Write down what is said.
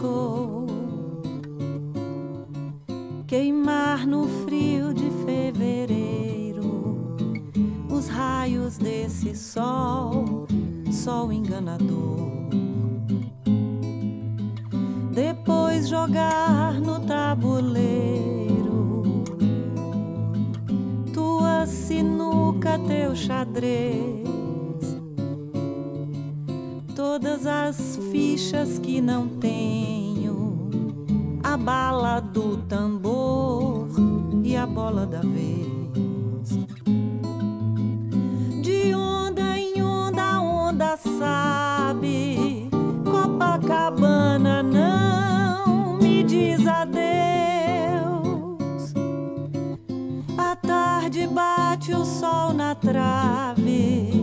sou. Queimar no frio de fevereiro os raios desse sol, sol enganador. Depois jogar no tabuleiro tua sinuca, teu xadrez, todas as fichas que não tenho, a bala do tambor e a bola da vez. De onda em onda, a onda sabe, Copacabana não me diz adeus. A tarde bate o sol na trave,